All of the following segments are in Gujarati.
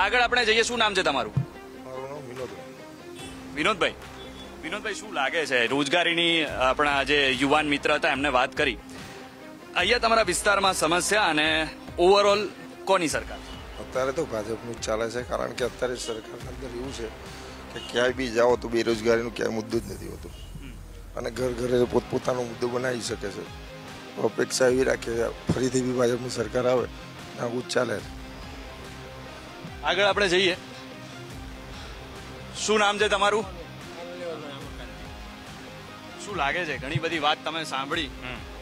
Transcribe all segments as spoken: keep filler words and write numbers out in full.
આગળ આપણે જઈએ, શું નામ છે તમારું? મારું નામ વિનોદભાઈ. વિનોદભાઈ, વિનોદભાઈ શું લાગે છે રોજગારીની? આપણા જે યુવાન મિત્ર હતા એમને વાત કરી, અહીંયા તમારા વિસ્તારમાં સમસ્યા અને ઓવરઓલ કોની સરકાર? અત્યારે તો ભાજપનું જ ચાલે છે, કારણ કે અત્યારે સરકારના અંદર એવું છે કે ક્યાંય બી જાઓ તો બેરોજગારીનું ક્યાંય મુદ્દો જ નથી હોતો અને ઘર ઘરે પોતપોતાનો મુદ્દો બનાવી શકે છે. અપેક્ષા એવી રાખીએ ફરીથી બી ભાજપની સરકાર આવે આવું જ ચાલે. આગળ આપણે જઈએ, શું નામ છે તમારું? શું લાગે છે? ઘણી બધી વાત તમે સાંભળી,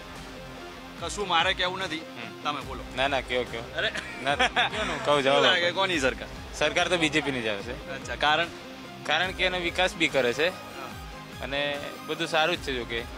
કશું મારે કેવું નથી, તમે બોલો. ના ના કયો કયો અરે ના કયો કહું જવાબ લાગે કોની સરકાર? સરકાર તો બીજેપી ની જ આવશે. અચ્છા, કારણ? કારણ કે એનો વિકાસ બી કરે છે અને બધું સારું જ છે. જો કે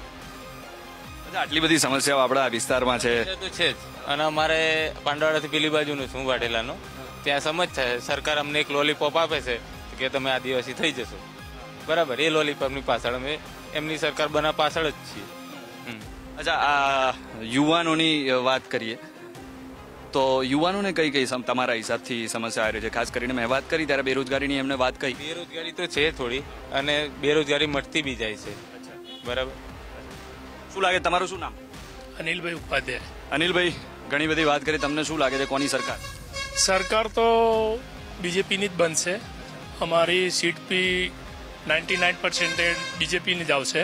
આટલી બધી સમસ્યાઓ આપણા વિસ્તારમાં છે તો છે જ. અને અમારે પાંડવાડાથી પેલી બાજુનું છું વાઢેલાનું, ત્યાં સમજ છે સરકાર અમને એક લોલીપોપ આપે છે કે તમે આદિવાસી થઈ જશો, બરાબર. એ લોલીપોપની પાછળ અમે એમની સરકાર બના પાછળ જ છીએ. અચ્છા, આ યુવાનોની વાત કરીએ તો યુવાનોને કઈ કઈ તમારા હિસાબથી સમસ્યા આવી રહી છે? ખાસ કરીને મેં વાત કરી ત્યારે બેરોજગારીની એમને વાત કહી. બેરોજગારી તો છે થોડી, અને બેરોજગારી મળતી બી જાય છે, બરાબર. શું લાગે, તમારું શું નામ? અનિલભાઈ ઉપાધ્યાય. અનિલભાઈ, ઘણી બધી વાત કરી, તમને શું લાગે છે કોની સરકાર? સરકાર તો બીજેપીની જ બનશે. અમારી સીટ બી નાઇન્ટી નાઇન પર્સન્ટેજ બીજેપીની જ આવશે.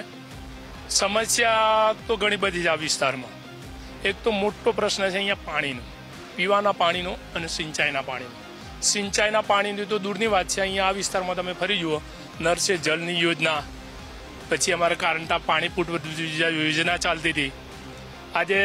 સમસ્યા તો ઘણી બધી છે આ વિસ્તારમાં. એક તો મોટો પ્રશ્ન છે અહીંયા પાણીનો, પીવાના પાણીનો અને સિંચાઈના પાણીનો. સિંચાઈના પાણીની તો દૂરની વાત છે. અહીંયા આ વિસ્તારમાં તમે ફરી જુઓ, નળ સે જલની યોજના, પછી અમારે કારંટા પાણી પુટ યોજના ચાલતી હતી. આજે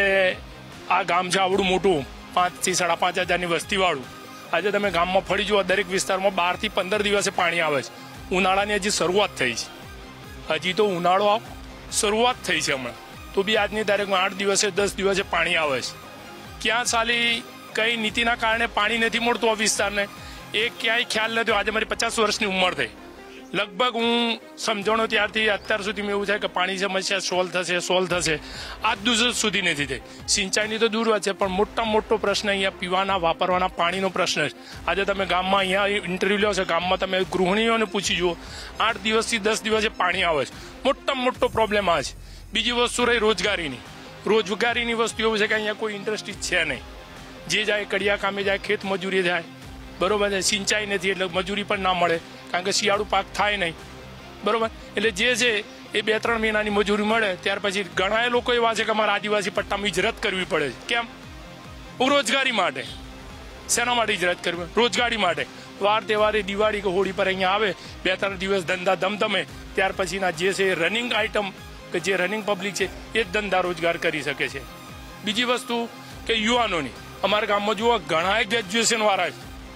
આ ગામ છે આવડું મોટું, પાંચથી સાડા પાંચ હજારની વસ્તીવાળું. આજે તમે ગામમાં ફરી જુઓ, દરેક વિસ્તારમાં બારથી પંદર દિવસે પાણી આવે છે. ઉનાળાની હજી શરૂઆત થઈ છે, હજી તો ઉનાળો શરૂઆત થઈ છે હમણાં, તો બી આજની તારીખમાં આઠ દિવસે દસ દિવસે પાણી આવે છે. ક્યાં સાલી કઈ નીતિના કારણે પાણી નથી મળતું આ વિસ્તારને એ ક્યાંય ખ્યાલ નથી. આજે મારી પચાસ વર્ષની ઉંમર થઈ, લગભગ હું સમજણો ત્યારથી અત્યાર સુધીમાં એવું થાય કે પાણી સમસ્યા સોલ્વ થશે સોલ્વ થશે આજ દિવસ સુધી નથી થઈ. સિંચાઈની તો દૂર વાત છે, પણ મોટા મોટો પ્રશ્ન અહીંયા પીવાના વાપરવાના પાણીનો પ્રશ્ન છે. આજે તમે ગામમાં અહીંયા ઇન્ટરવ્યુ લો છો, ગામમાં તમે ગૃહિણીઓને પૂછી જુઓ, આઠ દિવસથી દસ દિવસે પાણી આવે છે. મોટા મોટો પ્રોબ્લેમ આ છે. બીજી વસ્તુ રહી રોજગારીની. રોજગારીની વસ્તુ એવું છે કે અહીંયા કોઈ ઇન્ડસ્ટ્રી છે નહીં. જે જાય કડિયા કામે જાય, ખેત મજૂરી જાય, બરોબર છે. સિંચાઈ નથી એટલે મજૂરી પણ ના મળે, કારણ કે શિયાળુ પાક થાય નહીં, બરોબર. એટલે જે છે એ બે ત્રણ મહિનાની મજૂરી મળે, ત્યાર પછી ઘણા લોકો એવા છે કે અમારા આદિવાસી પટ્ટામાં હિજરત કરવી પડે છે. કેમ? રોજગારી માટે. શેના માટે હિજરત કરવી? રોજગારી માટે. વાર તહેવારે દિવાળી કે હોળી પર અહીંયા આવે, બે ત્રણ દિવસ ધંધા ધમધમે, ત્યાર પછીના જે છે રનિંગ આઇટમ કે જે રનિંગ પબ્લિક છે એ જ ધંધા રોજગાર કરી શકે છે. બીજી વસ્તુ કે યુવાનોની, અમારા ગામમાં જુઓ ઘણા ગ્રેજ્યુએશન વાળા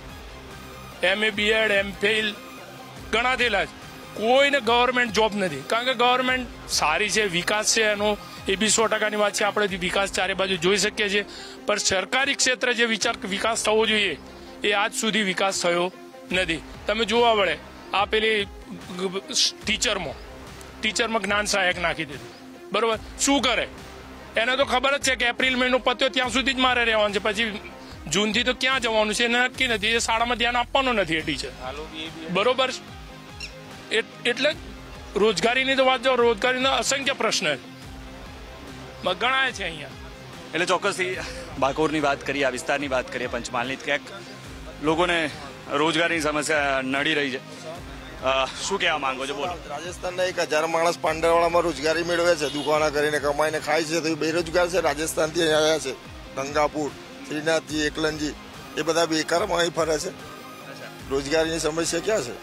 છે, એમ એ બીએડ એમ ફિલ ઘણા થયેલા છે. કોઈને ગવર્મેન્ટ જોબ નથી, કારણ કે ગવર્મેન્ટ સારી છે, વિકાસ છે એનો, એ બી સો ટકાની વાત છે. આપણે વિકાસ ચારે બાજુ જોઈ શકીએ છીએ, પણ સરકારી ક્ષેત્રે જે વિચાર વિકાસ થવો જોઈએ એ આજ સુધી વિકાસ થયો નથી. તમે જોવા વળે આ પેલી ટીચરમાં ટીચરમાં જ્ઞાન સહાયક નાખી દીધું, બરોબર. શું કરે? એને તો ખબર જ છે કે એપ્રિલ મહિનો પત્યો ત્યાં સુધી જ મારે રહેવાનું છે, પછી જૂનથી તો ક્યાં જવાનું છે એને નક્કી નથી. એ શાળામાં ધ્યાન આપવાનું નથી એ ટીચર, બરોબર. એટલે રોજગારીની તો વાત જો, રોજગારીના અસંખ્ય પ્રશ્ન ગણાય છે અહીંયા. એટલે ચોક્કસથી બાકોરની વાત કરીએ, આ વિસ્તારની વાત કરીએ, પંચમહાલની, ક્યાંક લોકોને રોજગારીની સમસ્યા નડી રહી છે. શું કહેવા માંગો છો? બોલો. રાજસ્થાનના એક હજાર માણસ પાંડરવાડામાં રોજગારી મેળવે છે, દુકાના કરીને કમાઈને ખાય છે, તો એ બેરોજગાર છે. રાજસ્થાનથી અહીંયા આવ્યા છે, ગંગાપુર, શ્રીનાથજી, એકલનજી, એ બધા બેકારમાં અહીં ફરે છે. રોજગારીની સમસ્યા ક્યાં છે?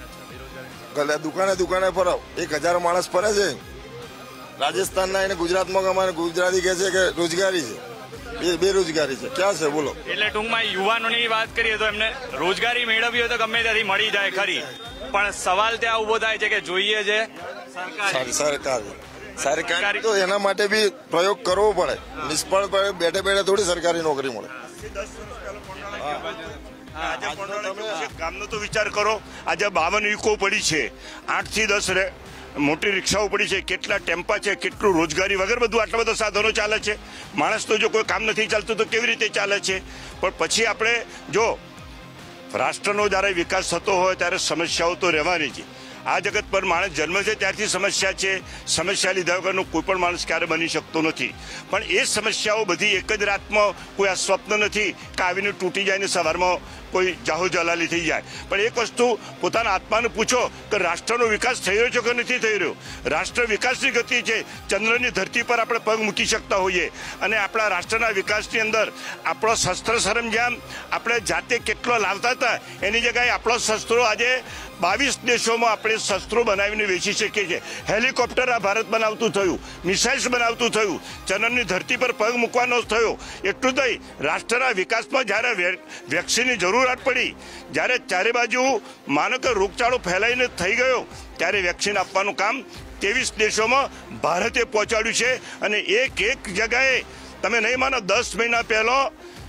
દુકાને દુકાને ફરાવ, એક હજાર માણસ ફરે છે રાજસ્થાનના. એને ગુજરાતમાં કમાય, ગુજરાતી કહે છે કે રોજગારી છે, બેરોજગારી છે. ક્યાં છે બોલો? એટલે ટૂંકમાં યુવાનોની વાત કરીએ તો એમને રોજગારી મેળવવી હોય તો ગમે ત્યાંથી મળી જાય ખરી, પણ સવાલ ત્યાં ઉભો થાય છે કે જોઈએ છે સરકાર. સરકાર તો એના માટે બી પ્રયોગ કરવો પડે. નિષ્ફળ પડે બેઠે બેઠે થોડી સરકારી નોકરી મળે. ગામનો તો વિચાર કરો, આજે બાવન ઈકો પડી છે, આઠ થી દસ મોટી રિક્ષાઓ પડી છે, કેટલા ટેમ્પા છે, કેટલું રોજગારી વગર બધું આટલા બધા સાધનો ચાલે છે. માણસ તો જો કોઈ કામ નથી ચાલતું તો કેવી રીતે ચાલે છે? પણ પછી આપણે જો રાષ્ટ્રનો જ્યારે વિકાસ થતો હોય ત્યારે સમસ્યાઓ તો રહેવાની છે. આ જગત પર માણસ જન્મ છે ત્યારથી સમસ્યા છે. સમસ્યા લીધા વગરનો કોઈ પણ માણસ ક્યારે બની શકતો નથી. પણ એ સમસ્યાઓ બધી એક જ રાતમાં, કોઈ આ સ્વપ્ન નથી કે આવીને તૂટી જાય ને સવારમાં કોઈ જાહો જલાલી થઈ જાય. પણ એક વસ્તુ પોતાના આત્માને પૂછો કે રાષ્ટ્રનો વિકાસ થઈ રહ્યો છે કે નથી થઈ રહ્યો. રાષ્ટ્ર વિકાસની ગતિ છે. ચંદ્રની ધરતી પર આપણે પગ મૂકી શકતા હોઈએ અને આપણા રાષ્ટ્રના વિકાસની અંદર આપણો શસ્ત્ર સરંજામ આપણે જાતે કેટલો લાવતા હતા એની જગ્યાએ આપણો શસ્ત્રો આજે બાવીસ દેશોમાં આપણે શસ્ત્રો બનાવીને વેચી શકીએ છીએ. હેલિકોપ્ટર આ ભારત બનાવતું થયું, મિસાઇલ્સ બનાવતું થયું, ચંદ્રની ધરતી પર પગ મૂકવાનો થયો. એટલું જ નહીં, રાષ્ટ્રના વિકાસમાં જ્યારે વેક્સિનની જરૂરિયાત પડી, જ્યારે ચારે બાજુ માનો કે રોગચાળો ફેલાઈને થઈ ગયો, ત્યારે વેક્સિન આપવાનું કામ ત્રેવીસ દેશોમાં ભારતે પહોંચાડ્યું છે. અને એક એક જગાએ તમે નહીં માનો, દસ મહિના પહેલો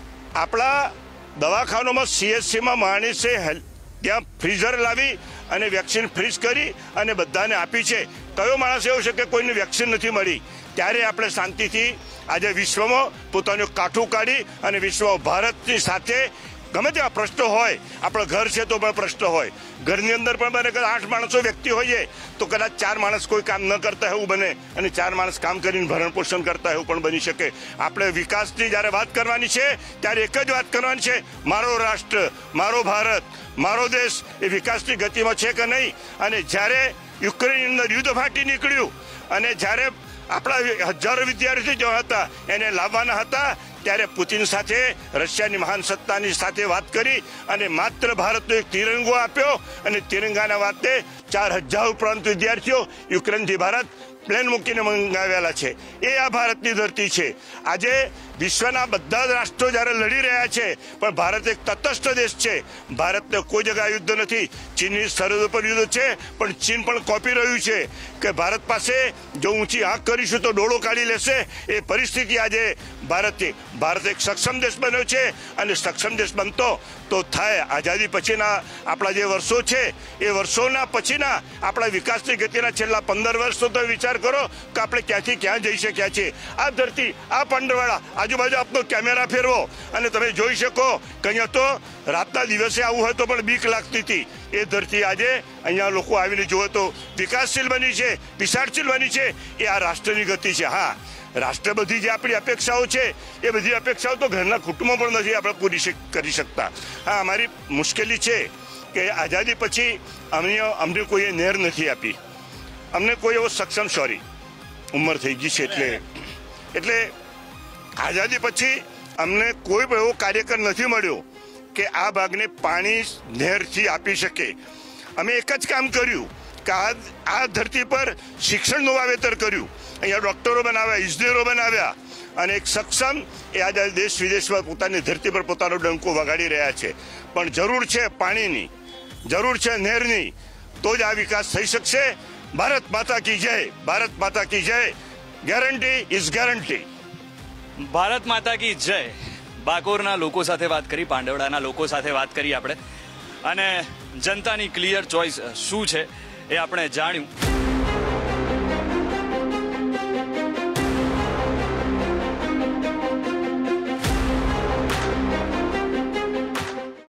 આપણા દવાખાનામાં સીએચસીમાં માણસે ત્યાં ફ્રીઝર લાવી અને વેક્સિન ફ્રીઝ કરી અને બધાને આપી છે. કયો માણસ એવો છે કે કોઈને વેક્સિન નથી મળી? ત્યારે આપણે શાંતિથી આજે વિશ્વમાં પોતાનું કાઠું કાઢી અને વિશ્વ ભારતની સાથે ગમે તેવા પ્રશ્નો હોય, આપણો ઘર છે તો પણ પ્રશ્ન હોય, ઘરની અંદર પણ બને કે આઠ માણસો વ્યક્તિ હોઈએ તો કદાચ ચાર માણસ કોઈ કામ ન કરતા એવું બને અને ચાર માણસ કામ કરીને ભરણ પોષણ કરતા એવું પણ બની શકે. આપણે વિકાસની જ્યારે વાત કરવાની છે ત્યારે એક જ વાત કરવાની છે, મારો રાષ્ટ્ર, મારો ભારત, મારો દેશ એ વિકાસની ગતિમાં છે કે નહીં. અને જ્યારે યુક્રેનની અંદર યુદ્ધ ફાટી નીકળ્યું અને જ્યારે આપણા હજારો વિદ્યાર્થીઓ જો હતા એને લાવવાના હતા, ત્યારે પુતિન સાથે રશિયાની મહાન સત્તાની સાથે વાત કરી અને માત્ર ભારતનો એક તિરંગો આપ્યો અને તિરંગાના વાતે ચાર હજાર ઉપરાંત વિદ્યાર્થીઓ યુક્રેનથી ભારત પ્લેન મૂકીને મંગાવેલા છે. એ આ ભારતની ધરતી છે. આજે વિશ્વના બધા જ રાષ્ટ્રો જ્યારે લડી રહ્યા છે પણ ભારત એક તટસ્થ દેશ છે. ભારતને કોઈ જગ્યાએ યુદ્ધ નથી. ચીનની સરહદ પર યુદ્ધ છે પણ ચીન પણ કોપી રહ્યું છે કે ભારત પાસે જો ઊંચી આંખ કરીશું તો ડોળો કાઢી લેશે. એ પરિસ્થિતિ આજે ભારતની. ભારત એક સક્ષમ દેશ બન્યો છે અને સક્ષમ દેશ બનતો તો થાય. આઝાદી પછીના આપણા જે વર્ષો છે એ વર્ષોના પછીના આપણા વિકાસની ગતિના છેલ્લા પંદર વર્ષનો તો વિચાર કરો કે આપણે ક્યાંથી ક્યાં જઈ શક્યા છીએ. આ ધરતી, આ પાંડવાળા, આજુબાજુ આપનો કેમેરા ફેરવો અને તમે જોઈ શકો કે અહીંયા તો રાતના દિવસે આવું હોય તો પણ બીક લાગતી હતી. એ ધરતી આજે અહીંયા લોકો આવીને જુએ તો વિકાસશીલ બની છે, વિશાળશીલ બની છે. એ આ રાષ્ટ્રની ગતિ છે. હા, રાષ્ટ્ર બધી જે આપણી અપેક્ષાઓ છે એ બધી અપેક્ષાઓ તો ઘરના કુટુંબો પણ નથી આપણે પૂરી કરી શકતા. હા, અમારી મુશ્કેલી છે કે આઝાદી પછી અમને અમને કોઈએ નહેર નથી આપી, અમને કોઈ એવો સક્ષમ, સોરી ઉંમર થઈ ગઈ છે એટલે એટલે આઝાદી પછી અમને કોઈ એવો કાર્યકર નથી મળ્યો કે આ ભાગને પાણી નહેરથી આપી શકે. અમે એક જ કામ કર્યું કે આ આ ધરતી પર શિક્ષણનું વાવેતર કર્યું, અહીંયા ડોક્ટરો બનાવ્યા, ઇજનેરો બનાવ્યા અને એક સક્ષમ એ આજે દેશ વિદેશમાં પોતાની ધરતી પર પોતાનો ડંકો વગાડી રહ્યા છે. પણ જરૂર છે પાણીની, જરૂર છે નહેરની, તો જ આ વિકાસ થઈ શકશે. ભારત માતા કી જય, ભારત માતા કી જય. Guarantee is guarantee. ભારત માતા કી જય. બાકોરના લોકો સાથે વાત કરી, પાંડવડાના લોકો સાથે વાત કરી આપણે અને જનતાની ક્લિયર ચોઇસ શું છે એ આપણે જાણ્યું.